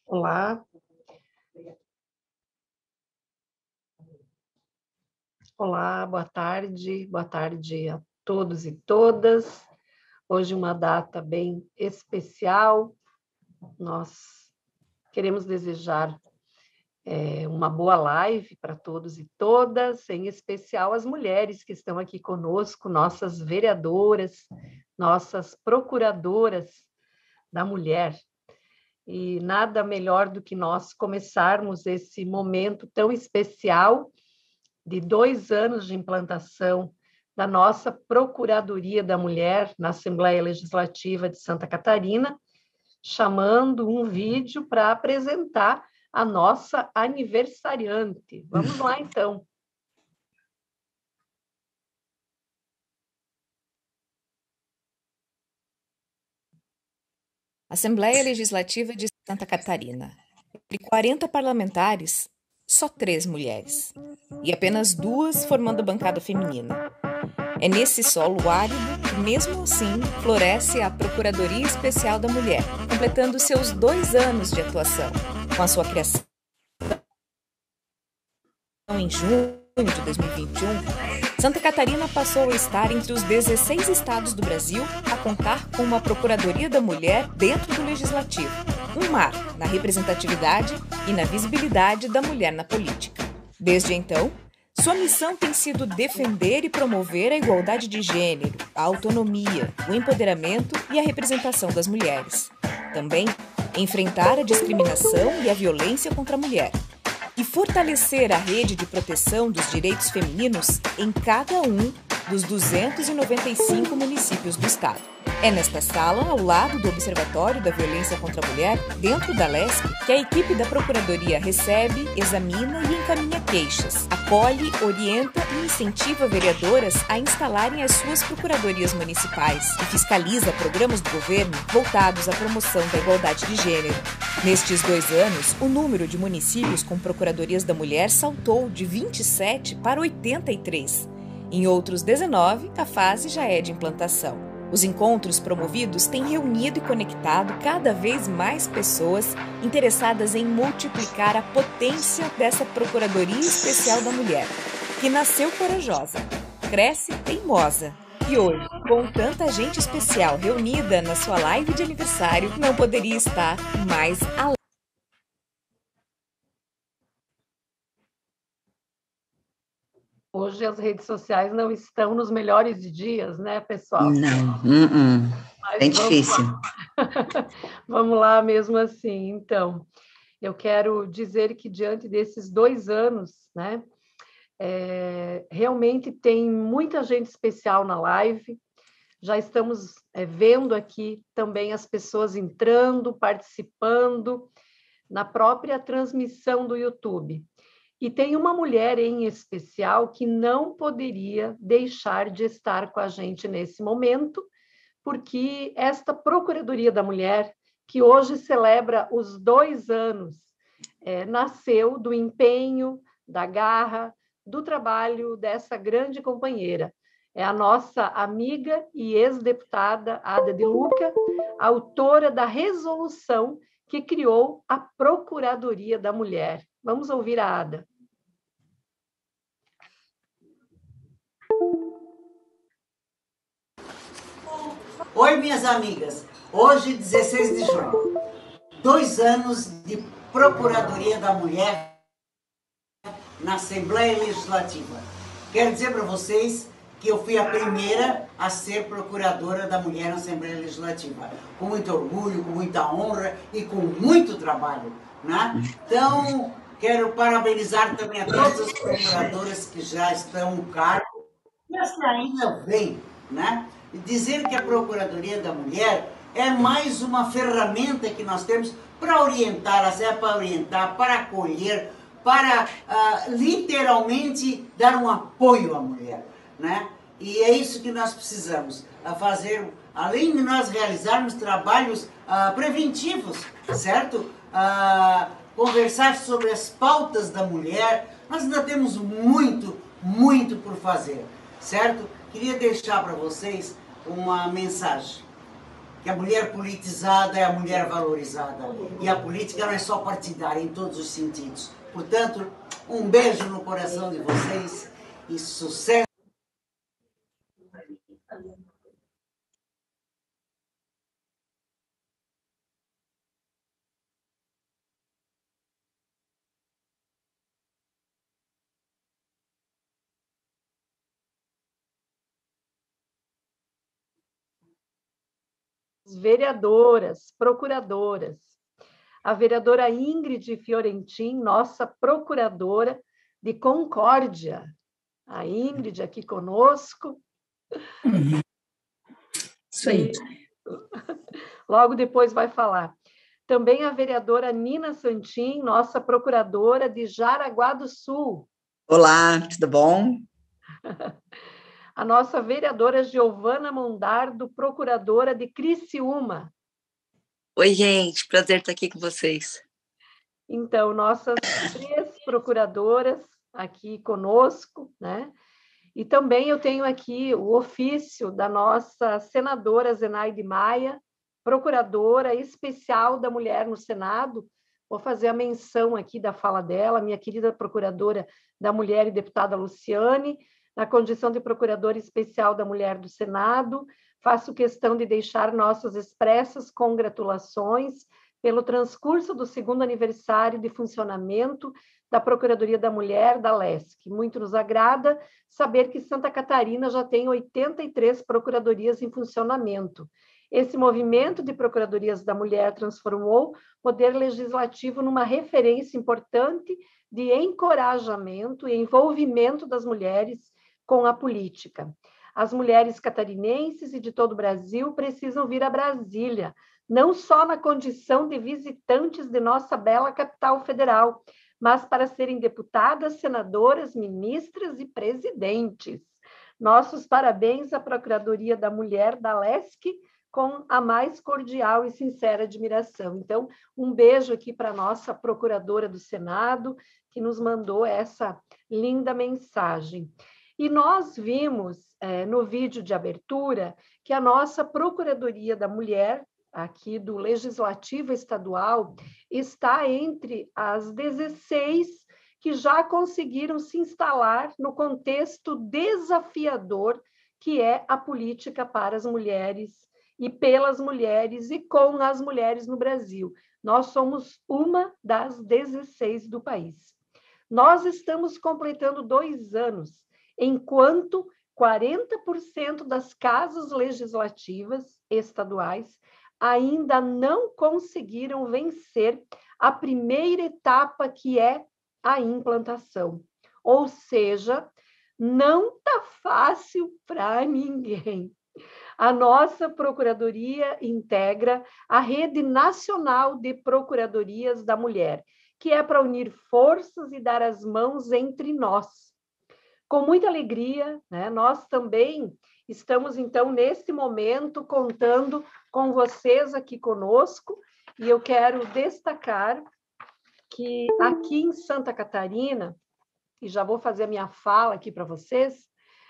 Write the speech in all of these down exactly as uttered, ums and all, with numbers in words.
Olá. Olá, boa tarde, boa tarde a todos e todas. Hoje uma data bem especial. Nós queremos desejar é, uma boa live para todos e todas, em especial as mulheres que estão aqui conosco, nossas vereadoras, nossas procuradoras da mulher. E nada melhor do que nós começarmos esse momento tão especial de dois anos de implantação da nossa Procuradoria da Mulher na Assembleia Legislativa de Santa Catarina, chamando um vídeo para apresentar a nossa aniversariante. Vamos lá, então. Assembleia Legislativa de Santa Catarina. De quarenta parlamentares, só três mulheres. E apenas duas formando a bancada feminina. É nesse solo árido que, mesmo assim, floresce a Procuradoria Especial da Mulher, completando seus dois anos de atuação. Com a sua criação em junho de dois mil e vinte e um, Santa Catarina passou a estar entre os dezesseis estados do Brasil a contar com uma Procuradoria da Mulher dentro do Legislativo, um marco na representatividade e na visibilidade da mulher na política. Desde então, sua missão tem sido defender e promover a igualdade de gênero, a autonomia, o empoderamento e a representação das mulheres. Também, enfrentar a discriminação e a violência contra a mulher. E fortalecer a rede de proteção dos direitos femininos em cada um dos duzentos e noventa e cinco municípios do estado. É nesta sala, ao lado do Observatório da Violência contra a Mulher, dentro da Lesp, que a equipe da Procuradoria recebe, examina e encaminha queixas, acolhe, orienta e incentiva vereadoras a instalarem as suas procuradorias municipais e fiscaliza programas do governo voltados à promoção da igualdade de gênero. Nestes dois anos, o número de municípios com procuradorias da mulher saltou de vinte e sete para oitenta e três. Em outros dezenove, a fase já é de implantação. Os encontros promovidos têm reunido e conectado cada vez mais pessoas interessadas em multiplicar a potência dessa Procuradoria Especial da Mulher, que nasceu corajosa, cresce teimosa. E hoje, com tanta gente especial reunida na sua live de aniversário, não poderia estar mais além. Hoje as redes sociais não estão nos melhores dias, né, pessoal? Não, uh-uh. É difícil. Vamos lá mesmo assim. Então, eu quero dizer que diante desses dois anos, né, é, realmente tem muita gente especial na live. Já estamos é, vendo aqui também as pessoas entrando, participando na própria transmissão do YouTube. E tem uma mulher em especial que não poderia deixar de estar com a gente nesse momento, porque esta Procuradoria da Mulher, que hoje celebra os dois anos, é, nasceu do empenho, da garra, do trabalho dessa grande companheira. É a nossa amiga e ex-deputada Ada de Luca, autora da resolução que criou a Procuradoria da Mulher. Vamos ouvir a Ada. Oi, minhas amigas. Hoje, dezesseis de junho, dois anos de Procuradoria da Mulher na Assembleia Legislativa. Quero dizer para vocês que eu fui a primeira a ser Procuradora da Mulher na Assembleia Legislativa. Com muito orgulho, com muita honra e com muito trabalho, né? Então, quero parabenizar também a todas as procuradoras que já estão no cargo e as que ainda vêm, né? E dizer que a Procuradoria da Mulher é mais uma ferramenta que nós temos para orientar, é para orientar, para acolher, para uh, literalmente dar um apoio à mulher, né? E é isso que nós precisamos, a fazer, além de nós realizarmos trabalhos uh, preventivos, certo? Uh, conversar sobre as pautas da mulher, nós ainda temos muito, muito por fazer, certo? Queria deixar para vocês uma mensagem. que a mulher politizada é a mulher valorizada. E a política não é só partidária, em todos os sentidos. Portanto, um beijo no coração de vocês e sucesso. Vereadoras, procuradoras. A vereadora Ingrid Fiorentin, nossa procuradora de Concórdia. A Ingrid aqui conosco. Uhum. Isso aí. Logo depois vai falar. Também a vereadora Nina Santin, nossa procuradora de Jaraguá do Sul. Olá, tudo bom? A nossa vereadora Giovana Mondardo, procuradora de Criciúma. Oi, gente, prazer estar aqui com vocês. Então, nossas três procuradoras aqui conosco, né? E também eu tenho aqui o ofício da nossa senadora Zenaide Maia, procuradora especial da mulher no Senado. Vou fazer a menção aqui da fala dela, minha querida procuradora da mulher e deputada Luciane, na condição de procuradora especial da mulher do Senado. Faço questão de deixar nossas expressas congratulações pelo transcurso do segundo aniversário de funcionamento da Procuradoria da Mulher da Lesc. Muito nos agrada saber que Santa Catarina já tem oitenta e três procuradorias em funcionamento. Esse movimento de procuradorias da mulher transformou o poder legislativo numa referência importante de encorajamento e envolvimento das mulheres com a política. As mulheres catarinenses e de todo o Brasil precisam vir a Brasília, não só na condição de visitantes de nossa bela capital federal, mas para serem deputadas, senadoras, ministras e presidentes. Nossos parabéns à Procuradoria da Mulher da Lesc, com a mais cordial e sincera admiração. Então, um beijo aqui para a nossa procuradora do Senado, que nos mandou essa linda mensagem. E nós vimos é, no vídeo de abertura que a nossa Procuradoria da Mulher, aqui do Legislativo Estadual, está entre as dezesseis que já conseguiram se instalar no contexto desafiador que é a política para as mulheres e pelas mulheres e com as mulheres no Brasil. Nós somos uma das dezesseis do país. Nós estamos completando dois anos, enquanto quarenta por cento das casas legislativas estaduais ainda não conseguiram vencer a primeira etapa, que é a implantação. Ou seja, não está fácil para ninguém. A nossa Procuradoria integra a Rede Nacional de Procuradorias da Mulher, que é para unir forças e dar as mãos entre nós. Com muita alegria, né, nós também estamos, então, nesse momento, contando com vocês aqui conosco, e eu quero destacar que aqui em Santa Catarina, e já vou fazer a minha fala aqui para vocês,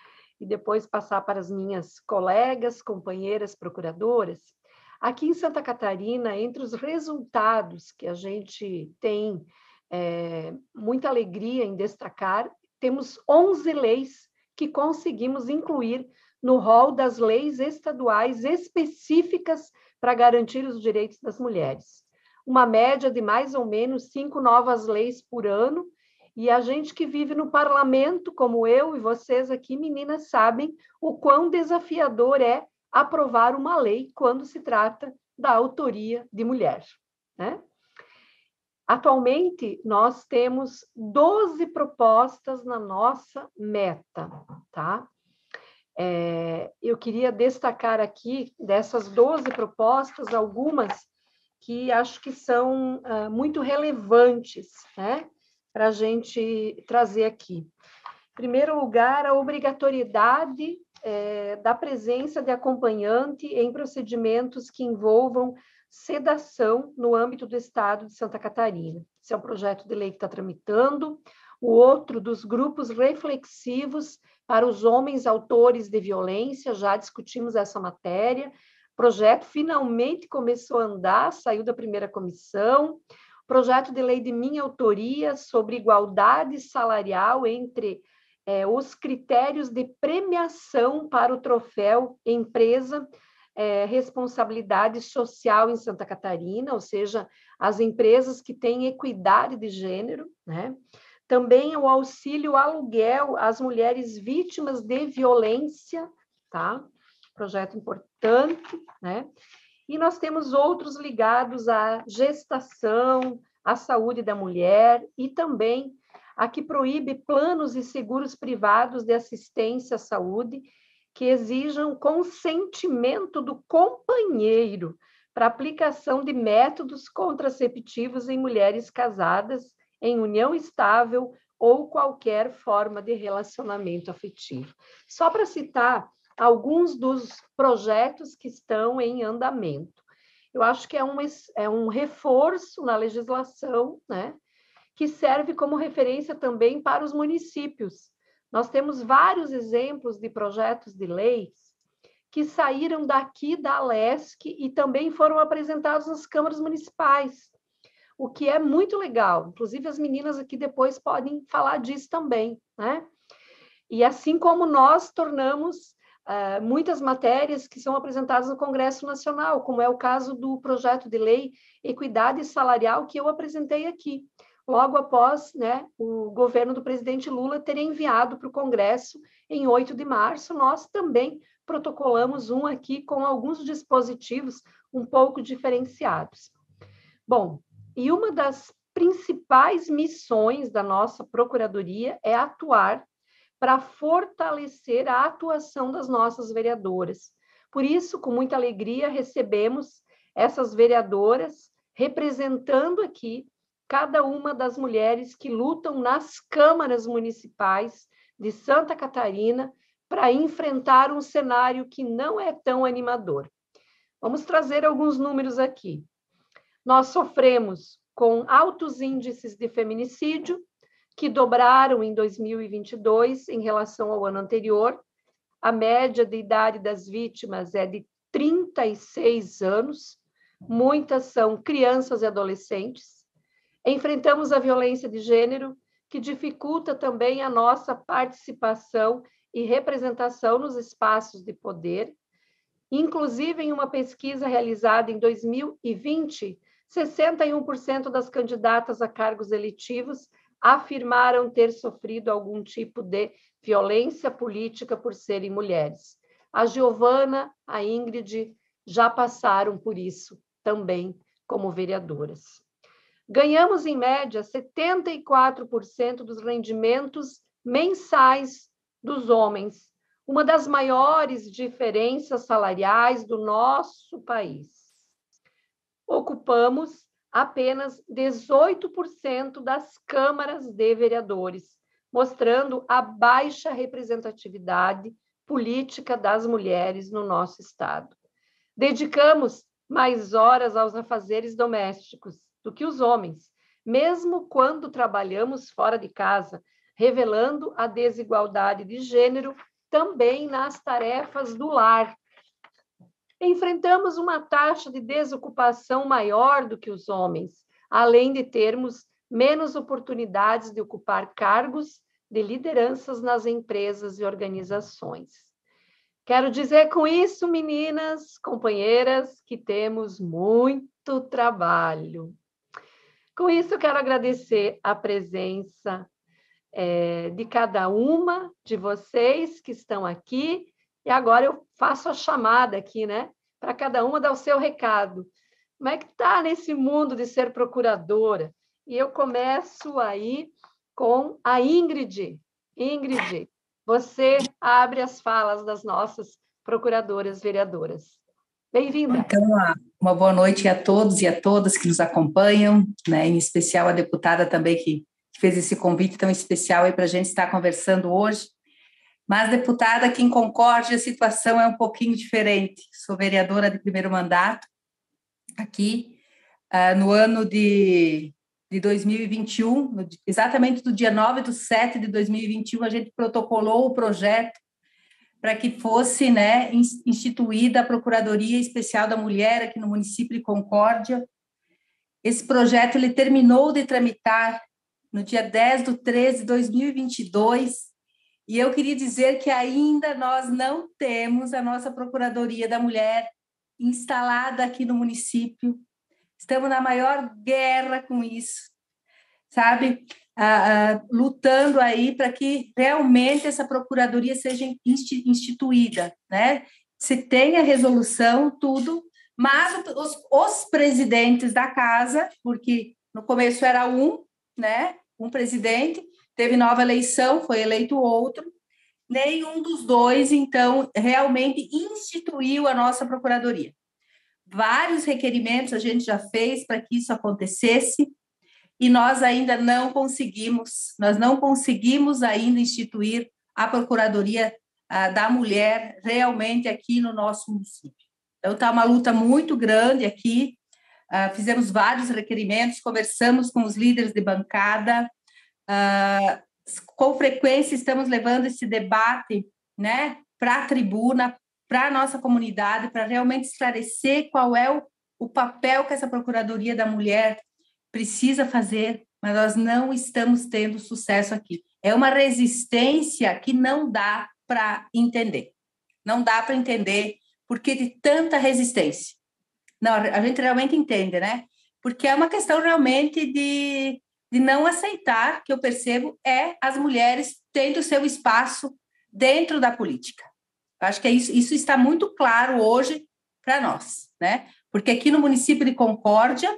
e depois passar para as minhas colegas, companheiras procuradoras, aqui em Santa Catarina, entre os resultados que a gente tem é, muita alegria em destacar, temos onze leis que conseguimos incluir no rol das leis estaduais específicas para garantir os direitos das mulheres. Uma média de mais ou menos cinco novas leis por ano, e a gente que vive no parlamento, como eu e vocês aqui, meninas, sabem o quão desafiador é aprovar uma lei quando se trata da autoria de mulher, né? Atualmente, nós temos doze propostas na nossa meta, tá? É, eu queria destacar aqui, dessas doze propostas, algumas que acho que são uh, muito relevantes, né, para a gente trazer aqui. Em primeiro lugar, a obrigatoriedade é, da presença de acompanhante em procedimentos que envolvam sedação no âmbito do Estado de Santa Catarina. Esse é um projeto de lei que está tramitando. O outro dos grupos reflexivos para os homens autores de violência, já discutimos essa matéria. projeto finalmente começou a andar, saiu da primeira comissão. Projeto de lei de minha autoria sobre igualdade salarial entre é, os critérios de premiação para o troféu Empresa é, Responsabilidade Social em Santa Catarina, ou seja, as empresas que têm equidade de gênero, né? Também o auxílio aluguel às mulheres vítimas de violência, tá? Projeto importante, né? E nós temos outros ligados à gestação, à saúde da mulher e também a que proíbe planos e seguros privados de assistência à saúde que exijam consentimento do companheiro para aplicação de métodos contraceptivos em mulheres casadas, em união estável ou qualquer forma de relacionamento afetivo. Só para citar alguns dos projetos que estão em andamento. Eu acho que é um, é um reforço na legislação, né, que serve como referência também para os municípios. Nós temos vários exemplos de projetos de leis que saíram daqui da Alesc e também foram apresentados nas câmaras municipais, o que é muito legal. Inclusive, as meninas aqui depois podem falar disso também, né? E assim como nós tornamos Uh, muitas matérias que são apresentadas no Congresso Nacional, como é o caso do projeto de lei Equidade Salarial, que eu apresentei aqui, logo após, né, o governo do presidente Lula ter enviado para o Congresso em oito de março. Nós também protocolamos um aqui com alguns dispositivos um pouco diferenciados. Bom, e uma das principais missões da nossa Procuradoria é atuar para fortalecer a atuação das nossas vereadoras. Por isso, com muita alegria, recebemos essas vereadoras representando aqui cada uma das mulheres que lutam nas câmaras municipais de Santa Catarina para enfrentar um cenário que não é tão animador. Vamos trazer alguns números aqui. Nós sofremos com altos índices de feminicídio, que dobraram em dois mil e vinte e dois em relação ao ano anterior. A média de idade das vítimas é de trinta e seis anos, muitas são crianças e adolescentes. Enfrentamos a violência de gênero, que dificulta também a nossa participação e representação nos espaços de poder. Inclusive, em uma pesquisa realizada em dois mil e vinte, sessenta e um por cento das candidatas a cargos eletivos afirmaram ter sofrido algum tipo de violência política por serem mulheres. A Giovana, a Ingrid já passaram por isso também como vereadoras. Ganhamos, em média, setenta e quatro por cento dos rendimentos mensais dos homens, uma das maiores diferenças salariais do nosso país. Ocupamos apenas dezoito por cento das câmaras de vereadores, mostrando a baixa representatividade política das mulheres no nosso estado. Dedicamos mais horas aos afazeres domésticos do que os homens, mesmo quando trabalhamos fora de casa, revelando a desigualdade de gênero também nas tarefas do lar. Enfrentamos uma taxa de desocupação maior do que os homens, além de termos menos oportunidades de ocupar cargos de lideranças nas empresas e organizações. Quero dizer com isso, meninas, companheiras, que temos muito trabalho. Com isso, eu quero agradecer a presença é, de cada uma de vocês que estão aqui. E agora eu faço a chamada aqui, né? Para cada uma dar o seu recado. Como é que está nesse mundo de ser procuradora? E eu começo aí com a Ingrid. Ingrid, você abre as falas das nossas procuradoras vereadoras. Bem-vinda. Então, uma boa noite a todos e a todas que nos acompanham, né? Em especial a deputada também que fez esse convite tão especial aí para a gente estar conversando hoje. Mas, deputada, aqui em Concórdia, a situação é um pouquinho diferente. Sou vereadora de primeiro mandato aqui, uh, no ano de, de dois mil e vinte e um, exatamente do dia nove de setembro de dois mil e vinte e um, a gente protocolou o projeto para que fosse, né, instituída a Procuradoria Especial da Mulher aqui no município de Concórdia. Esse projeto ele terminou de tramitar no dia dez de treze de dois mil e vinte e dois, e eu queria dizer que ainda nós não temos a nossa Procuradoria da Mulher instalada aqui no município. Estamos na maior guerra com isso, sabe? Ah, ah, lutando aí para que realmente essa Procuradoria seja instituída, né? Se tem a resolução, tudo, mas os, os presidentes da casa, porque no começo era um, né? Um presidente, teve nova eleição, foi eleito outro, nenhum dos dois, então, realmente instituiu a nossa Procuradoria. Vários requerimentos a gente já fez para que isso acontecesse, e nós ainda não conseguimos, nós não conseguimos ainda instituir a Procuradoria ah, da Mulher realmente aqui no nosso município. Então, está uma luta muito grande aqui, ah, fizemos vários requerimentos, conversamos com os líderes de bancada, ah, com frequência estamos levando esse debate, né, para a tribuna, para a nossa comunidade, para realmente esclarecer qual é o, o papel que essa Procuradoria da Mulher precisa fazer, mas nós não estamos tendo sucesso aqui. É uma resistência que não dá para entender. Não dá para entender por que de tanta resistência. Não, a gente realmente entende, né? Porque é uma questão realmente de, de não aceitar, que eu percebo, é as mulheres tendo seu espaço dentro da política. Eu acho que é isso, isso está muito claro hoje para nós, né? Porque aqui no município de Concórdia,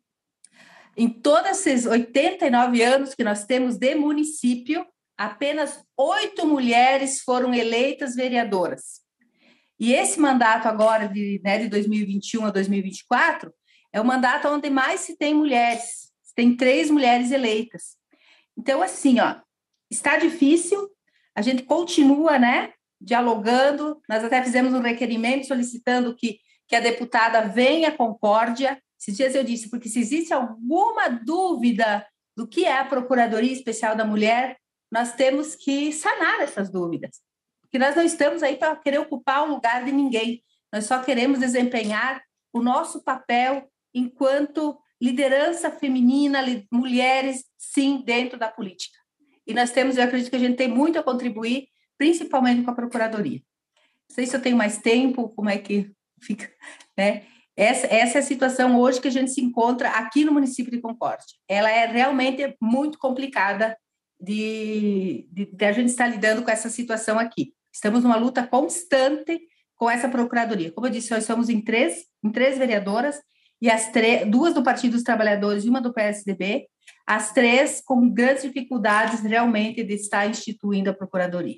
em todos esses oitenta e nove anos que nós temos de município, apenas oito mulheres foram eleitas vereadoras. E esse mandato agora, de, né, de dois mil e vinte e um a dois mil e vinte e quatro, é o mandato onde mais se tem mulheres. Tem três mulheres eleitas. Então, assim, ó, está difícil, a gente continua, né, dialogando, nós até fizemos um requerimento solicitando que, que a deputada venha à Concórdia. Esses dias eu disse, porque se existe alguma dúvida do que é a Procuradoria Especial da Mulher, nós temos que sanar essas dúvidas. Porque nós não estamos aí para querer ocupar o lugar de ninguém. Nós só queremos desempenhar o nosso papel enquanto liderança feminina, mulheres, sim, dentro da política. E nós temos, eu acredito que a gente tem muito a contribuir, principalmente com a Procuradoria. Não sei se eu tenho mais tempo, como é que fica, né? Essa, essa é a situação hoje que a gente se encontra aqui no município de Concórdia. Ela é realmente muito complicada de, de, de a gente estar lidando com essa situação aqui. Estamos numa luta constante com essa Procuradoria. Como eu disse, nós somos em três, em três vereadoras, e as três, duas do Partido dos Trabalhadores e uma do P S D B, as três com grandes dificuldades realmente de estar instituindo a Procuradoria.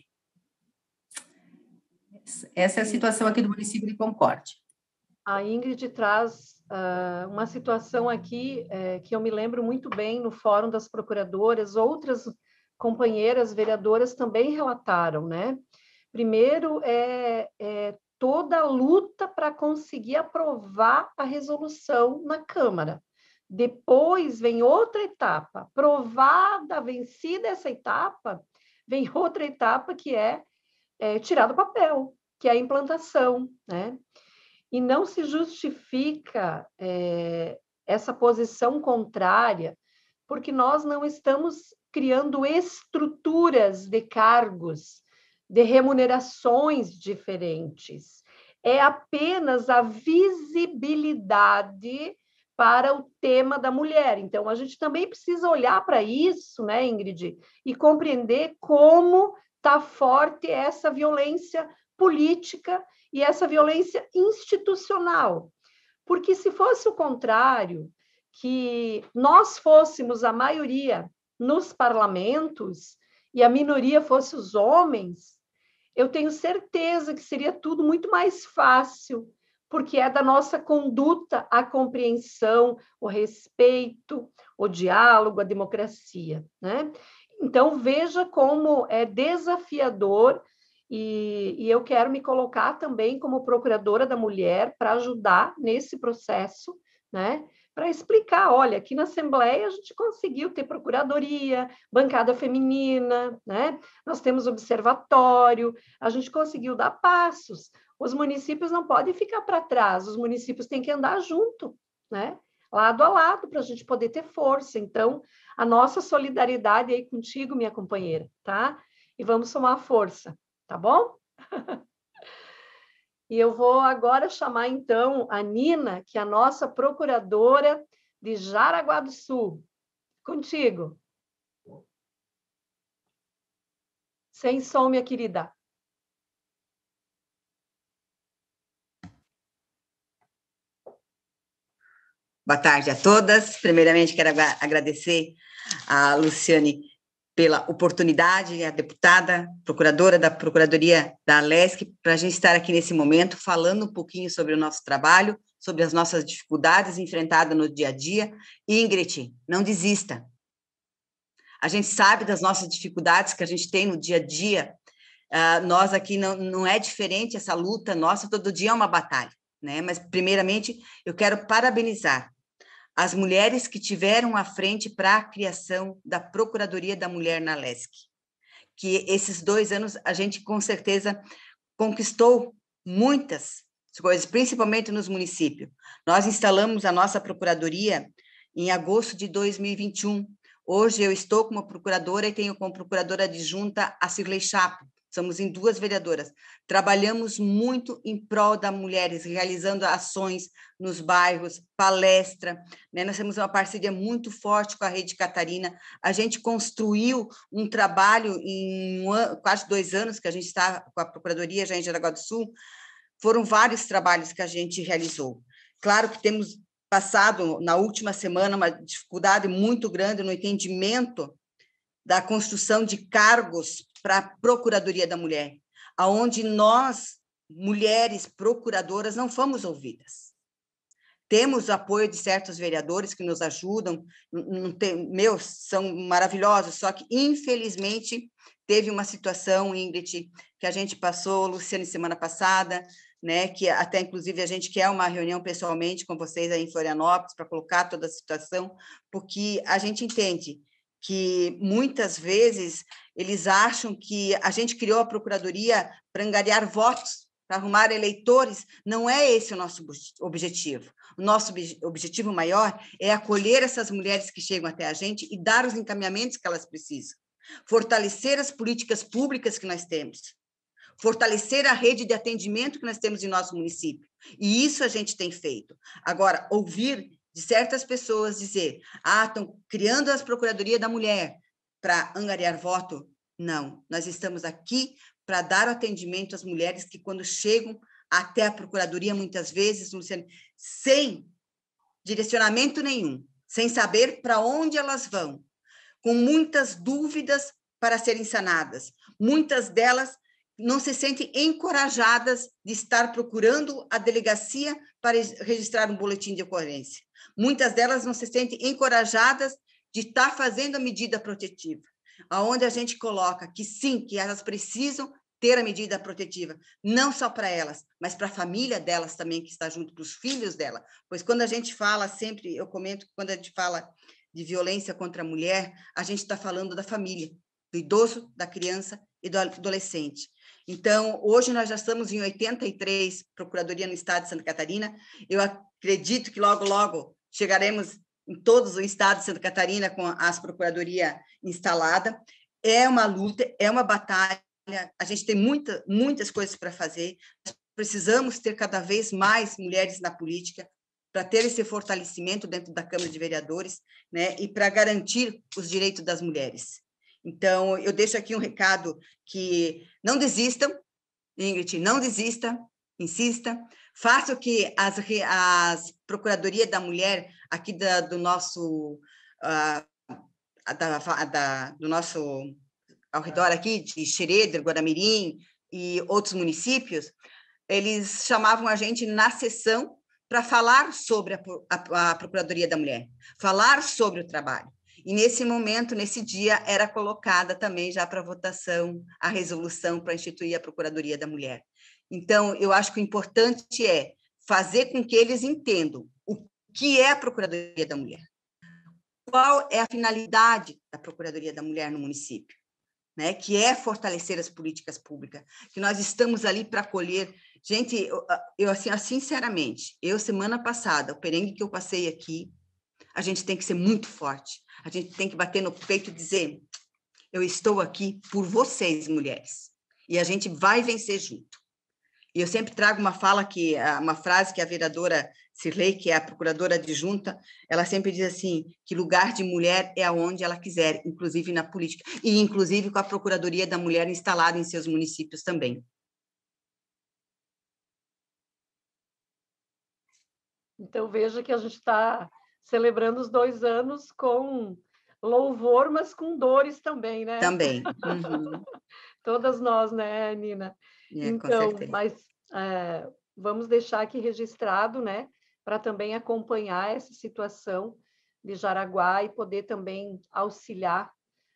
Essa é a situação aqui do município de Concórdia. A Ingrid traz uh, uma situação aqui uh, que eu me lembro muito bem no Fórum das Procuradoras, outras companheiras vereadoras também relataram, né? Primeiro, é, é toda a luta para conseguir aprovar a resolução na Câmara. Depois vem outra etapa, aprovada, vencida essa etapa, vem outra etapa que é, é tirar do papel, que é a implantação, né? E não se justifica é, essa posição contrária, porque nós não estamos criando estruturas de cargos, de remunerações diferentes. É apenas a visibilidade para o tema da mulher. Então, a gente também precisa olhar para isso, né, Ingrid, e compreender como está forte essa violência política e essa violência institucional. Porque se fosse o contrário, que nós fôssemos a maioria nos parlamentos e a minoria fosse os homens, eu tenho certeza que seria tudo muito mais fácil, porque é da nossa conduta a compreensão, o respeito, o diálogo, a democracia, né? Então, veja como é desafiador. E, e eu quero me colocar também como procuradora da mulher para ajudar nesse processo, né? para explicar, olha, aqui na Assembleia a gente conseguiu ter procuradoria, bancada feminina, né? Nós temos observatório, a gente conseguiu dar passos. Os municípios não podem ficar para trás, os municípios têm que andar junto, né? Lado a lado, para a gente poder ter força. Então, a nossa solidariedade aí contigo, minha companheira, tá? E vamos somar força, tá bom? E eu vou agora chamar, então, a Nina, que é a nossa procuradora de Jaraguá do Sul. Contigo. Sem som, minha querida. Boa tarde a todas. Primeiramente, quero agradecer a Luciane pela oportunidade, a deputada, procuradora da Procuradoria da Alesc, para a gente estar aqui nesse momento falando um pouquinho sobre o nosso trabalho, sobre as nossas dificuldades enfrentadas no dia a dia. E, Ingrid, não desista. A gente sabe das nossas dificuldades que a gente tem no dia a dia. Uh, nós aqui não, não é diferente essa luta nossa, todo dia é uma batalha, né? Mas, primeiramente, eu quero parabenizar as mulheres que tiveram à frente para a criação da Procuradoria da Mulher na Alesc, que esses dois anos a gente, com certeza, conquistou muitas coisas, principalmente nos municípios. Nós instalamos a nossa Procuradoria em agosto de dois mil e vinte e um. Hoje eu estou como procuradora e tenho como procuradora adjunta a Cirlei Chapo. Somos em duas vereadoras. Trabalhamos muito em prol das mulheres, realizando ações nos bairros, palestra, né? Nós temos uma parceria muito forte com a Rede Catarina. A gente construiu um trabalho em um ano, quase dois anos que a gente está com a Procuradoria já em Jaraguá do Sul. Foram vários trabalhos que a gente realizou. Claro que temos passado, na última semana, uma dificuldade muito grande no entendimento da construção de cargos para a Procuradoria da Mulher, aonde nós, mulheres procuradoras, não fomos ouvidas. Temos o apoio de certos vereadores que nos ajudam, não tem, meus, são maravilhosos, só que, infelizmente, teve uma situação, Ingrid, que a gente passou, Luciane, semana passada, né, que até, inclusive, a gente quer uma reunião pessoalmente com vocês aí em Florianópolis para colocar toda a situação, porque a gente entende que muitas vezes eles acham que a gente criou a Procuradoria para angariar votos, para arrumar eleitores. Não é esse o nosso objetivo. O nosso objetivo maior é acolher essas mulheres que chegam até a gente e dar os encaminhamentos que elas precisam, fortalecer as políticas públicas que nós temos, fortalecer a rede de atendimento que nós temos em nosso município. E isso a gente tem feito. Agora, ouvir de certas pessoas dizer, ah, estão criando as Procuradoria da Mulher para angariar voto. Não, nós estamos aqui para dar atendimento às mulheres que, quando chegam até a Procuradoria, muitas vezes, Luciane, sem direcionamento nenhum, sem saber para onde elas vão, com muitas dúvidas para serem sanadas. Muitas delas não se sentem encorajadas de estar procurando a delegacia para registrar um boletim de ocorrência. Muitas delas não se sentem encorajadas de estar fazendo a medida protetiva, aonde a gente coloca que sim, que elas precisam ter a medida protetiva, não só para elas, mas para a família delas também, que está junto, para os filhos dela. Pois quando a gente fala sempre, eu comento que quando a gente fala de violência contra a mulher, a gente está falando da família, do idoso, da criança e do adolescente. Então, hoje nós já estamos em oitenta e três Procuradoria no estado de Santa Catarina. Eu acredito que logo, logo chegaremos em todos os estados de Santa Catarina com as Procuradoria instalada. É uma luta, é uma batalha, a gente tem muita, muitas coisas para fazer, precisamos ter cada vez mais mulheres na política para ter esse fortalecimento dentro da Câmara de Vereadores, né, e para garantir os direitos das mulheres. Então, eu deixo aqui um recado que não desistam, Ingrid, não desista, insista, faça o que as, as Procuradoria da Mulher aqui da, do nosso uh, da, da, do nosso ao redor aqui de Xereder, Guaramirim e outros municípios, eles chamavam a gente na sessão para falar sobre a, a, a Procuradoria da Mulher, falar sobre o trabalho. E, nesse momento, nesse dia, era colocada também já para votação a resolução para instituir a Procuradoria da Mulher. Então, eu acho que o importante é fazer com que eles entendam o que é a Procuradoria da Mulher. Qual é a finalidade da Procuradoria da Mulher no município? Né? Que é fortalecer as políticas públicas, que nós estamos ali para acolher. Gente, eu, eu assim, sinceramente, eu, semana passada, o perengue que eu passei aqui, a gente tem que ser muito forte, a gente tem que bater no peito e dizer, eu estou aqui por vocês, mulheres, e a gente vai vencer junto. E eu sempre trago uma fala, que, uma frase que a vereadora Cirlei, que é a procuradora adjunta, ela sempre diz assim, que lugar de mulher é aonde ela quiser, inclusive na política, e inclusive com a Procuradoria da Mulher instalada em seus municípios também. Então, veja que a gente está celebrando os dois anos com louvor, mas com dores também, né? Também. Uhum. Todas nós, né, Nina? É, então, mas é, vamos deixar aqui registrado, né, para também acompanhar essa situação de Jaraguá e poder também auxiliar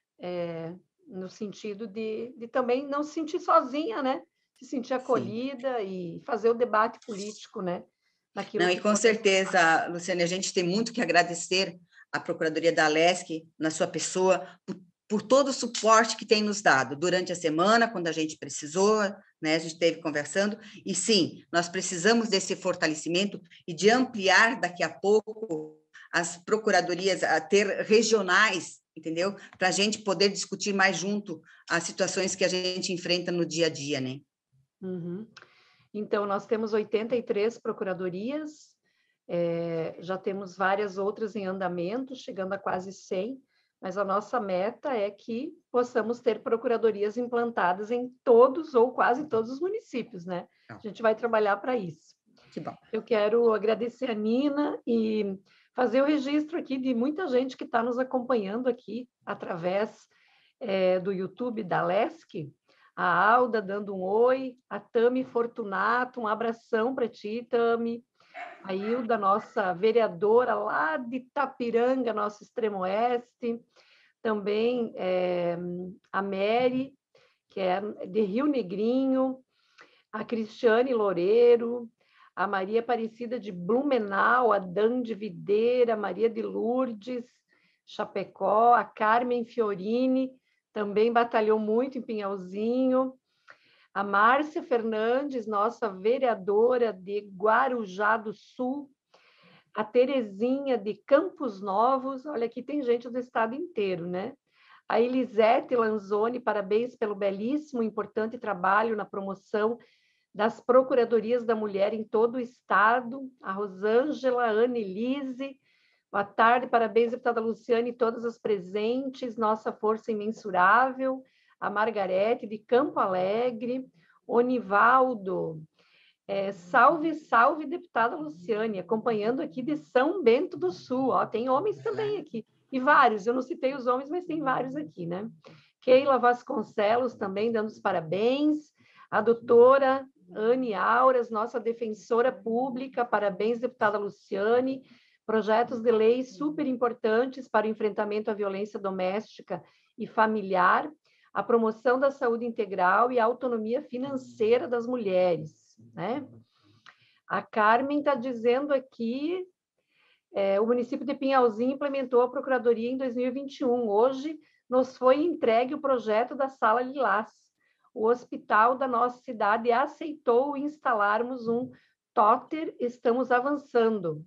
é, no sentido de, de também não se sentir sozinha, né? Se sentir acolhida Sim. e fazer o debate político, né? Naquilo não, e com certeza, Luciane, a gente tem muito que agradecer à Procuradoria da Alesc, na sua pessoa, por, por todo o suporte que tem nos dado durante a semana, quando a gente precisou, né, a gente esteve conversando, e sim, nós precisamos desse fortalecimento e de ampliar daqui a pouco as procuradorias a ter regionais, entendeu? Para a gente poder discutir mais junto as situações que a gente enfrenta no dia a dia, né? Uhum. Então, nós temos oitenta e três procuradorias, é, já temos várias outras em andamento, chegando a quase cem, mas a nossa meta é que possamos ter procuradorias implantadas em todos ou quase todos os municípios, né? A gente vai trabalhar para isso. Que bom. Eu quero agradecer a Nina e fazer o registro aqui de muita gente que está nos acompanhando aqui através é, do YouTube da Alesc. A Alda dando um oi, a Tami Fortunato, um abração para ti, Tami. A Hilda, nossa vereadora lá de Itapiranga, nosso extremo oeste. Também é, a Mary, que é de Rio Negrinho. A Cristiane Loureiro. A Maria Aparecida de Blumenau, a Dan de Videira, a Maria de Lourdes, Chapecó, a Carmen Fiorini, também batalhou muito em Pinhalzinho. A Márcia Fernandes, nossa vereadora de Guarujá do Sul. A Terezinha de Campos Novos, olha, aqui tem gente do estado inteiro, né? A Elisete Lanzoni, parabéns pelo belíssimo e importante trabalho na promoção das Procuradorias da Mulher em todo o estado. A Rosângela, a Annelise, boa tarde, parabéns, deputada Luciane e todas as presentes, nossa força imensurável. A Margarete, de Campo Alegre. O Nivaldo, é, salve, salve, deputada Luciane, acompanhando aqui de São Bento do Sul, ó, tem homens também aqui, e vários, eu não citei os homens, mas tem vários aqui, né? Keila Vasconcelos também dando os parabéns. A doutora Anne Auras, nossa defensora pública, parabéns, deputada Luciane. Projetos de lei super importantes para o enfrentamento à violência doméstica e familiar, a promoção da saúde integral e a autonomia financeira das mulheres, né? A Carmen está dizendo aqui, é, o município de Pinhalzinho implementou a Procuradoria em dois mil e vinte e um. Hoje nos foi entregue o projeto da Sala Lilás. O hospital da nossa cidade aceitou instalarmos um tóter, estamos avançando.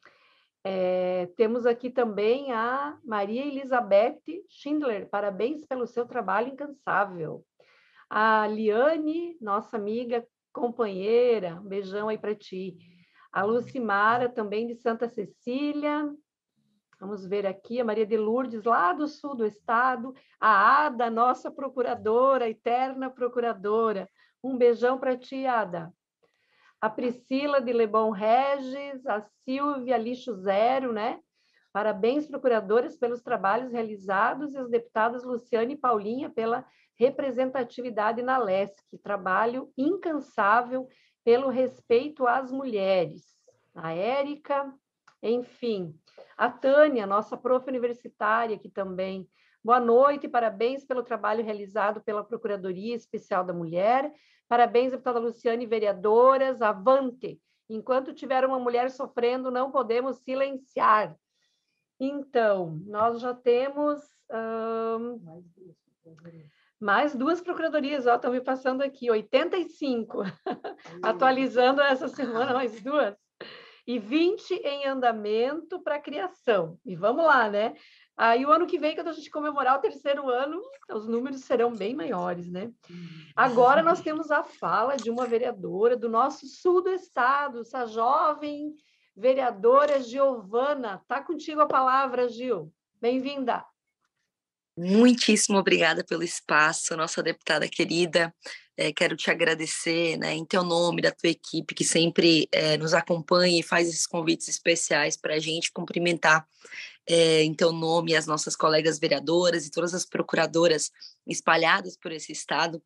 É, temos aqui também a Maria Elizabeth Schindler, parabéns pelo seu trabalho incansável. A Liane, nossa amiga, companheira, um beijão aí para ti. A Lucimara, também de Santa Cecília. Vamos ver aqui, a Maria de Lourdes, lá do sul do estado. A Ada, nossa procuradora, eterna procuradora. Um beijão para ti, Ada. A Priscila de Lebon Regis, a Silvia Lixo Zero, né? Parabéns, procuradoras, pelos trabalhos realizados, e as deputadas Luciane e Paulinha pela representatividade na Alesc, trabalho incansável pelo respeito às mulheres. A Érica, enfim. A Tânia, nossa prof universitária aqui também. Boa noite, parabéns pelo trabalho realizado pela Procuradoria Especial da Mulher. Parabéns, deputada Luciane, vereadoras, avante! Enquanto tiver uma mulher sofrendo, não podemos silenciar. Então, nós já temos hum, mais duas procuradorias, ó, estão me passando aqui, oitenta e cinco, atualizando essa semana, mais duas, e vinte em andamento para criação. E vamos lá, né? Aí o ano que vem, quando a gente comemorar o terceiro ano, os números serão bem maiores, né? Agora nós temos a fala de uma vereadora do nosso sul do estado, essa jovem vereadora Giovana. Tá contigo a palavra, Gil. Bem-vinda. Muitíssimo obrigada pelo espaço, nossa deputada querida. É, quero te agradecer, né, em teu nome, da tua equipe, que sempre é, nos acompanha e faz esses convites especiais para a gente cumprimentar é, em teu nome as nossas colegas vereadoras e todas as procuradoras espalhadas por esse estado.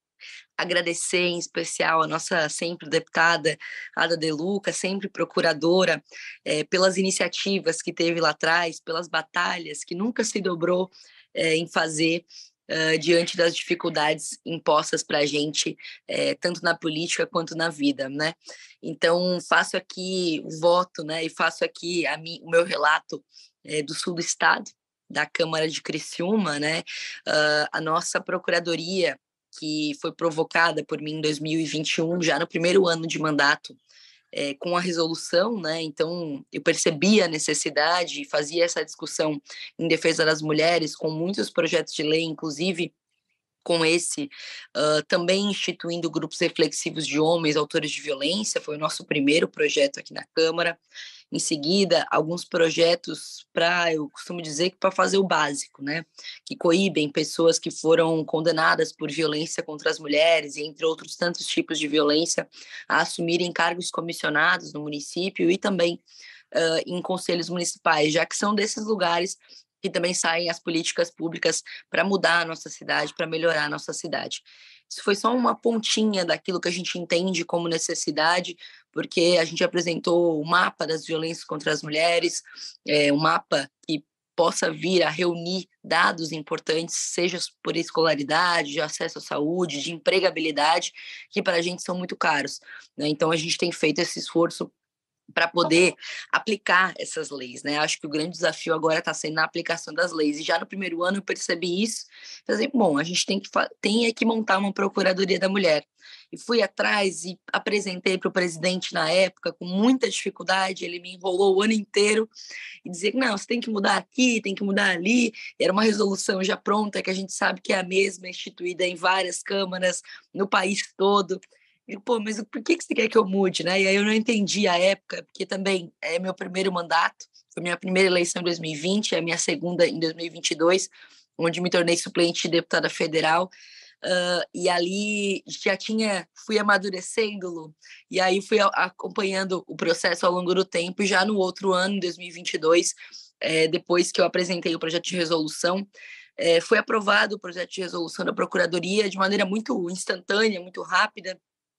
Agradecer em especial a nossa sempre deputada Ada De Luca, sempre procuradora, é, pelas iniciativas que teve lá atrás, pelas batalhas que nunca se dobrou é, em fazer uh, diante das dificuldades impostas para a gente, é, tanto na política quanto na vida, né? Então, faço aqui o voto, né, e faço aqui a mim, o meu relato é, do sul do estado, da Câmara de Criciúma, né? Uh, a nossa procuradoria, que foi provocada por mim em dois mil e vinte e um, já no primeiro ano de mandato, é, com a resolução, né? Então, eu percebi a necessidade e fazia essa discussão em defesa das mulheres, com muitos projetos de lei, inclusive com esse, uh, também instituindo grupos reflexivos de homens autores de violência, foi o nosso primeiro projeto aqui na Câmara. Em seguida, alguns projetos para, eu costumo dizer, que para fazer o básico, né? Que coíbem pessoas que foram condenadas por violência contra as mulheres, e entre outros tantos tipos de violência, a assumirem cargos comissionados no município e também uh, em conselhos municipais, já que são desses lugares que também saem as políticas públicas para mudar a nossa cidade, para melhorar a nossa cidade. Isso foi só uma pontinha daquilo que a gente entende como necessidade, porque a gente apresentou o mapa das violências contra as mulheres, é, um mapa que possa vir a reunir dados importantes, seja por escolaridade, de acesso à saúde, de empregabilidade, que para a gente são muito caros, né? Então, a gente tem feito esse esforço para poder aplicar essas leis, né? Acho que o grande desafio agora está sendo na aplicação das leis, e já no primeiro ano eu percebi isso, falei, bom, a gente tem que, tem que montar uma Procuradoria da Mulher, e fui atrás e apresentei para o presidente na época, com muita dificuldade, ele me enrolou o ano inteiro, e dizia que não, você tem que mudar aqui, tem que mudar ali, era uma resolução já pronta, que a gente sabe que é a mesma, instituída em várias câmaras, no país todo. E, pô, mas por que você quer que eu mude, né? E aí eu não entendi a época, porque também é meu primeiro mandato, foi minha primeira eleição em dois mil e vinte, é a minha segunda em dois mil e vinte e dois, onde me tornei suplente de deputada federal, uh, e ali já tinha, fui amadurecendo, Lu, e aí fui acompanhando o processo ao longo do tempo, e já no outro ano, em dois mil e vinte e dois, é, depois que eu apresentei o projeto de resolução, é, foi aprovado o projeto de resolução da Procuradoria de maneira muito instantânea, muito rápida,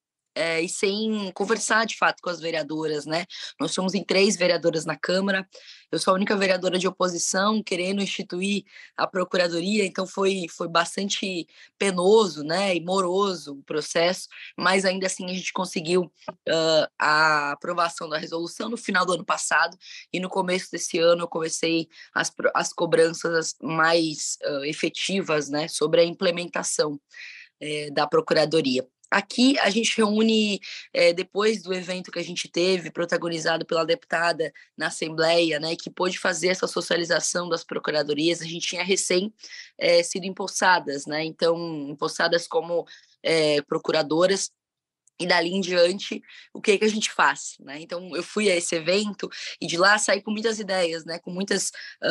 É, e sem conversar de fato com as vereadoras, né? Nós somos em três vereadoras na Câmara, eu sou a única vereadora de oposição querendo instituir a Procuradoria, então foi, foi bastante penoso, né, e moroso o processo, mas ainda assim a gente conseguiu uh, a aprovação da resolução no final do ano passado, e no começo desse ano eu comecei as, as cobranças mais uh, efetivas, né, sobre a implementação uh, da Procuradoria. Aqui a gente reúne, é, depois do evento que a gente teve, protagonizado pela deputada na Assembleia, né, que pôde fazer essa socialização das procuradorias, a gente tinha recém é, sido empossadas, né, então empossadas como é, procuradoras, e dali em diante, o que, que a gente faz, né? Então, eu fui a esse evento e de lá saí com muitas ideias, né? Com muitas,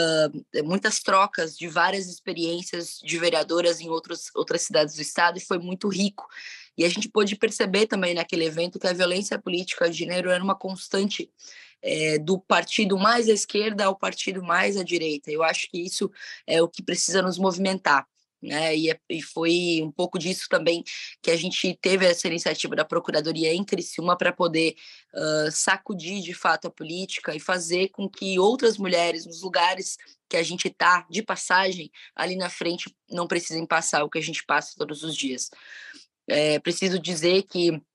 uh, muitas trocas de várias experiências de vereadoras em outros, outras cidades do estado, e foi muito rico. E a gente pôde perceber também naquele evento que a violência política de gênero era uma constante é, do partido mais à esquerda ao partido mais à direita. Eu acho que isso é o que precisa nos movimentar. Né? E, é, e foi um pouco disso também que a gente teve essa iniciativa da Procuradoria em Criciúma para poder uh, sacudir de fato a política e fazer com que outras mulheres nos lugares que a gente está de passagem ali na frente não precisem passar o que a gente passa todos os dias. É, preciso dizer que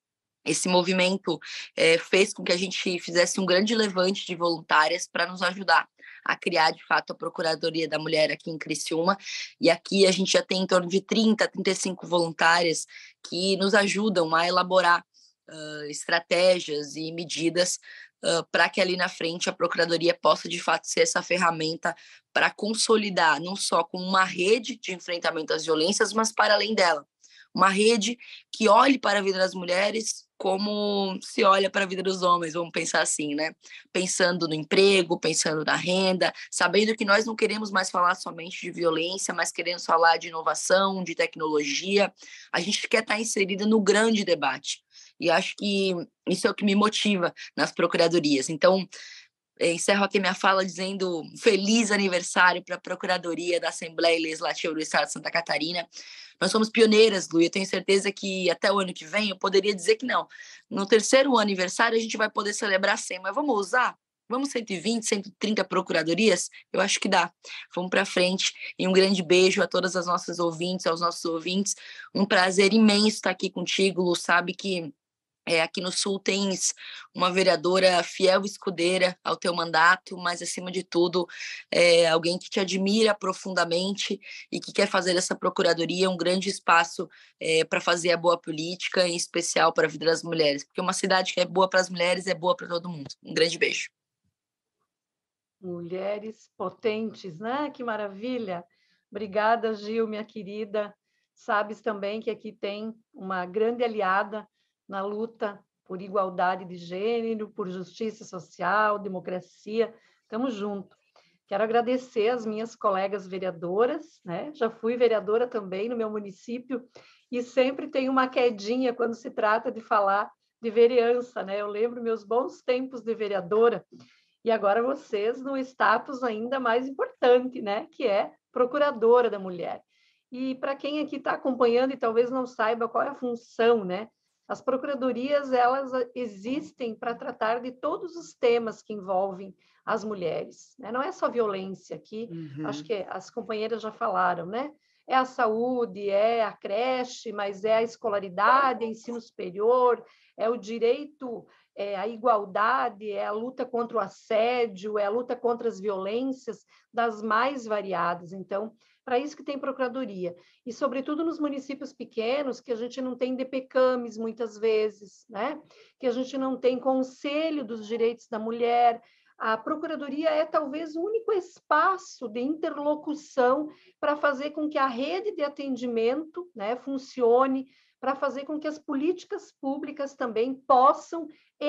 esse movimento é, fez com que a gente fizesse um grande levante de voluntárias para nos ajudar a criar, de fato, a Procuradoria da Mulher aqui em Criciúma. E aqui a gente já tem em torno de trinta, trinta e cinco voluntárias que nos ajudam a elaborar uh, estratégias e medidas uh, para que ali na frente a Procuradoria possa, de fato, ser essa ferramenta para consolidar, não só como uma rede de enfrentamento às violências, mas para além dela. Uma rede que olhe para a vida das mulheres como se olha para a vida dos homens, vamos pensar assim, né? Pensando no emprego, pensando na renda, sabendo que nós não queremos mais falar somente de violência, mas queremos falar de inovação, de tecnologia. A gente quer estar inserida no grande debate. E acho que isso é o que me motiva nas procuradorias. Então, encerro aqui minha fala dizendo feliz aniversário para a Procuradoria da Assembleia Legislativa do Estado de Santa Catarina. Nós somos pioneiras, Lu, e eu tenho certeza que até o ano que vem eu poderia dizer que não. No terceiro aniversário a gente vai poder celebrar cem, mas vamos usar? Vamos cento e vinte, cento e trinta procuradorias? Eu acho que dá. Vamos para frente. E um grande beijo a todas as nossas ouvintes, aos nossos ouvintes. Um prazer imenso estar aqui contigo, Lu. Sabe que É, aqui no Sul tens uma vereadora fiel e escudeira ao teu mandato, mas, acima de tudo, é alguém que te admira profundamente e que quer fazer dessa Procuradoria um grande espaço é, para fazer a boa política, em especial para a vida das mulheres, porque uma cidade que é boa para as mulheres é boa para todo mundo. Um grande beijo. Mulheres potentes, né? Que maravilha! Obrigada, Gil, minha querida. Sabes também que aqui tem uma grande aliada na luta por igualdade de gênero, por justiça social, democracia. Estamos juntos. Quero agradecer as minhas colegas vereadoras, né? Já fui vereadora também no meu município e sempre tem uma quedinha quando se trata de falar de vereança, né? Eu lembro meus bons tempos de vereadora e agora vocês no status ainda mais importante, né? Que é procuradora da mulher. E para quem aqui está acompanhando e talvez não saiba qual é a função, né? As procuradorias, elas existem para tratar de todos os temas que envolvem as mulheres, né? Não é só violência aqui, uhum. Acho que as companheiras já falaram, né? É a saúde, é a creche, mas é a escolaridade, é ensino superior, é o direito, é a igualdade, é a luta contra o assédio, é a luta contra as violências das mais variadas. Então, para isso que tem procuradoria. E, sobretudo, nos municípios pequenos, que a gente não tem D P C A M S muitas vezes, né? Que a gente não tem Conselho dos Direitos da Mulher. A procuradoria é, talvez, o único espaço de interlocução para fazer com que a rede de atendimento, né, funcione, para fazer com que as políticas públicas também possam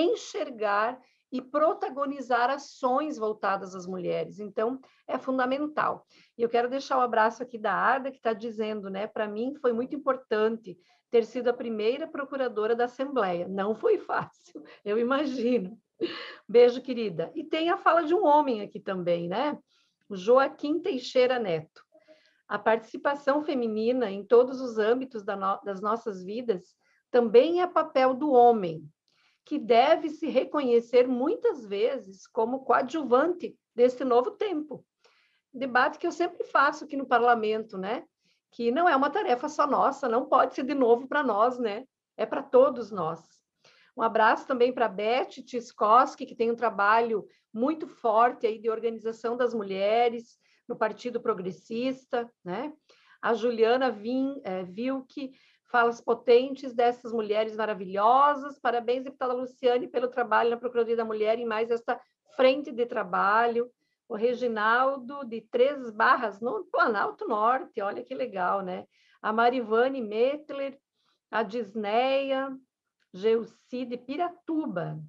enxergar e protagonizar ações voltadas às mulheres. Então, é fundamental. E eu quero deixar o um abraço aqui da Arda, que está dizendo, né, para mim foi muito importante ter sido a primeira procuradora da Assembleia. Não foi fácil, eu imagino. Beijo, querida. E tem a fala de um homem aqui também, né? O Joaquim Teixeira Neto. A participação feminina em todos os âmbitos da no... das nossas vidas também é papel do homem, que deve se reconhecer muitas vezes como coadjuvante desse novo tempo. Debate que eu sempre faço aqui no parlamento, né? Que não é uma tarefa só nossa, não pode ser de novo para nós, né? É para todos nós. Um abraço também para a Beth Tiskoski, que tem um trabalho muito forte aí de organização das mulheres no Partido Progressista, né? A Juliana Vin, é, Vilke, falas potentes dessas mulheres maravilhosas. Parabéns, deputada Luciane, pelo trabalho na Procuradoria da Mulher em mais esta frente de trabalho. O Reginaldo, de Três Barras, no Planalto Norte, olha que legal, né? A Marivane Mettler, a Disneia, Geuci de Piratuba.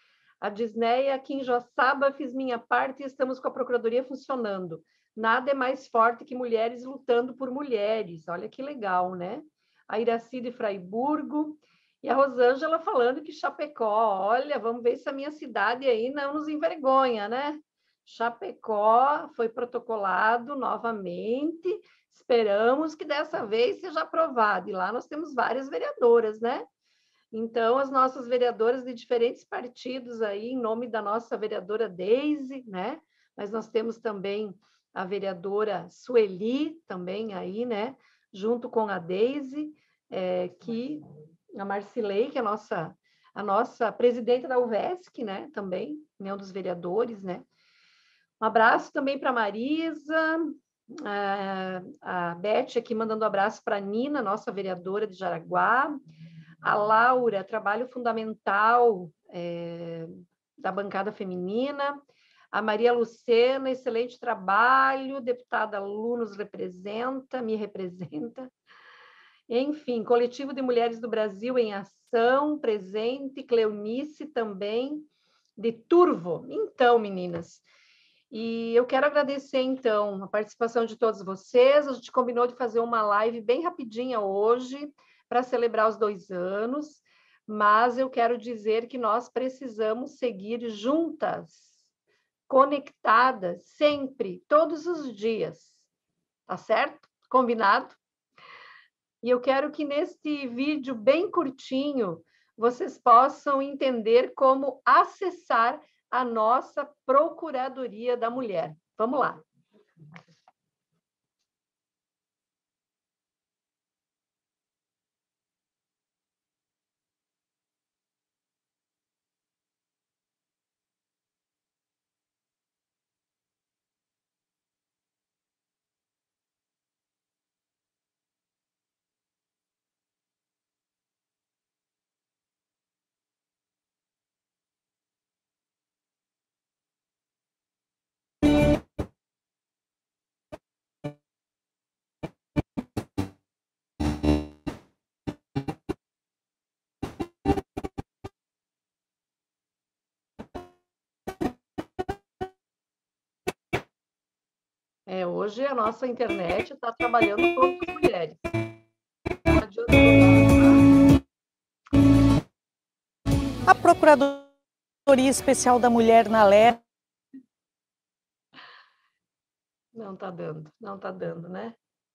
A Disneia, aqui em Joaçaba, fiz minha parte e estamos com a Procuradoria funcionando. Nada é mais forte que mulheres lutando por mulheres. Olha que legal, né? A Iraci de Fraiburgo e a Rosângela falando que Chapecó, olha, vamos ver se a minha cidade aí não nos envergonha, né? Chapecó foi protocolado novamente, esperamos que dessa vez seja aprovado, e lá nós temos várias vereadoras, né? Então, as nossas vereadoras de diferentes partidos aí, em nome da nossa vereadora Deise, né? Mas nós temos também a vereadora Sueli, também aí, né? Junto com a Deise, é, que a Marcilei, que é a nossa a nossa presidenta da U V E S C, né, também, União dos Vereadores, né. Um abraço também para a Marisa, a, a Beth aqui mandando um abraço para a Nina, nossa vereadora de Jaraguá, a Laura, trabalho fundamental é, da bancada feminina, a Maria Lucena, excelente trabalho, deputada Lu nos representa, me representa. Enfim, Coletivo de Mulheres do Brasil em Ação, presente, Cleonice também, de Turvo. Então, meninas, e eu quero agradecer, então, a participação de todos vocês. A gente combinou de fazer uma live bem rapidinha hoje, para celebrar os dois anos, mas eu quero dizer que nós precisamos seguir juntas, conectadas, sempre, todos os dias, tá certo? Combinado? E eu quero que neste vídeo bem curtinho, vocês possam entender como acessar a nossa Procuradoria da Mulher. Vamos lá. É, hoje a nossa internet está trabalhando com as mulheres. Não adianta. A Procuradoria Especial da Mulher na L E R. Não está dando, não está dando, né?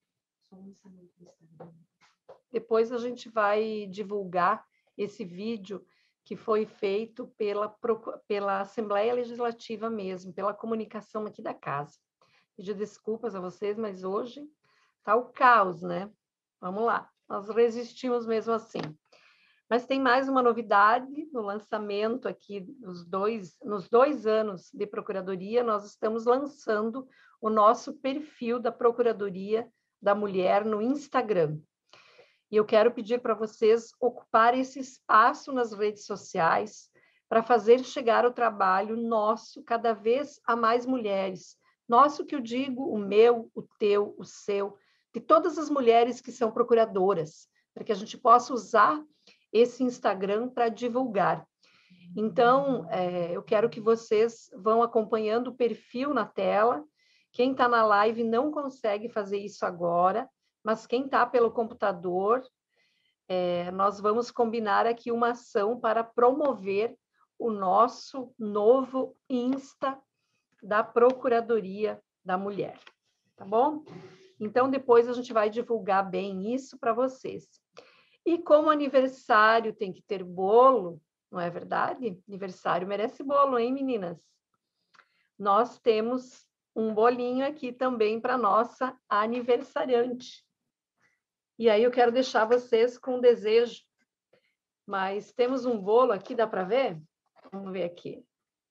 Depois a gente vai divulgar esse vídeo que foi feito pela, pela Assembleia Legislativa mesmo, pela comunicação aqui da casa. Pedir desculpas a vocês, mas hoje está o caos, né? Vamos lá, nós resistimos mesmo assim. Mas tem mais uma novidade no lançamento aqui, dos dois, nos dois anos de Procuradoria, nós estamos lançando o nosso perfil da Procuradoria da Mulher no Instagram. E eu quero pedir para vocês ocupar esse espaço nas redes sociais para fazer chegar o trabalho nosso cada vez a mais mulheres. Nosso que eu digo, o meu, o teu, o seu, de todas as mulheres que são procuradoras, para que a gente possa usar esse Instagram para divulgar. Então, é, eu quero que vocês vão acompanhando o perfil na tela. Quem está na live não consegue fazer isso agora, mas quem está pelo computador, é, nós vamos combinar aqui uma ação para promover o nosso novo Insta da Procuradoria da Mulher, tá bom? Então, depois a gente vai divulgar bem isso para vocês. E como aniversário tem que ter bolo, não é verdade? Aniversário merece bolo, hein, meninas? Nós temos um bolinho aqui também para nossa aniversariante. E aí eu quero deixar vocês com um desejo. Mas temos um bolo aqui, dá para ver? Vamos ver aqui.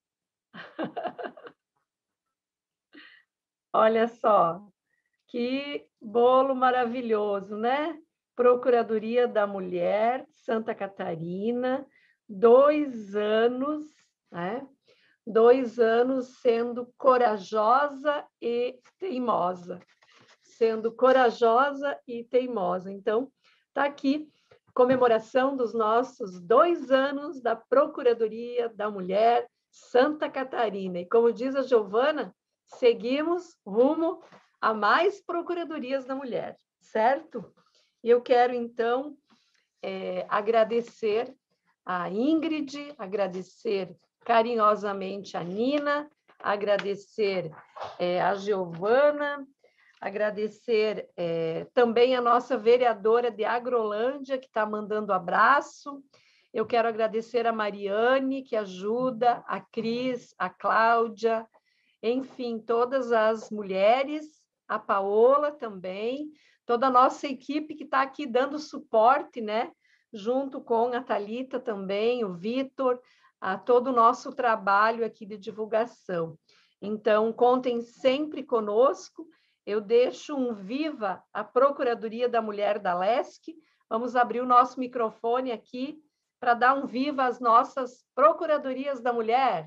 Olha só, que bolo maravilhoso, né? Procuradoria da Mulher, Santa Catarina, dois anos, né? Dois anos sendo corajosa e teimosa. Sendo corajosa e teimosa. Então, está aqui, comemoração dos nossos dois anos da Procuradoria da Mulher, Santa Catarina. E como diz a Giovana, seguimos rumo a mais Procuradorias da Mulher, certo? E eu quero, então, é, agradecer a Ingrid, agradecer carinhosamente a Nina, agradecer é, a Giovana, agradecer é, também a nossa vereadora de Agrolândia, que está mandando abraço. Eu quero agradecer a Mariane, que ajuda, a Cris, a Cláudia, enfim, todas as mulheres, a Paola também, toda a nossa equipe que está aqui dando suporte, né, junto com a Thalita também, o Vitor, a todo o nosso trabalho aqui de divulgação. Então, contem sempre conosco. Eu deixo um viva à Procuradoria da Mulher da Lesc. Vamos abrir o nosso microfone aqui para dar um viva às nossas Procuradorias da Mulher.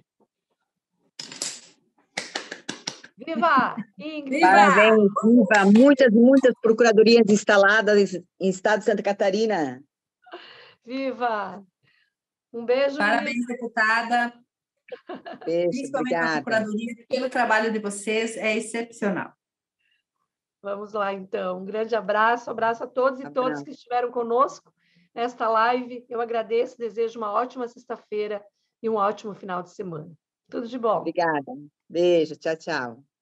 Viva! Ingrid! Parabéns, viva! Muitas, muitas procuradorias instaladas em estado de Santa Catarina. Viva! Um beijo. Parabéns, Ingrid. deputada. Beijo, Principalmente a obrigada. Procuradoria, pelo trabalho de vocês, é excepcional. Vamos lá, então. Um grande abraço, abraço a todos e Abraço. todas que estiveram conosco nesta live. Eu agradeço, desejo uma ótima sexta-feira e um ótimo final de semana. Tudo de bom. Obrigada. Beijo, tchau, tchau.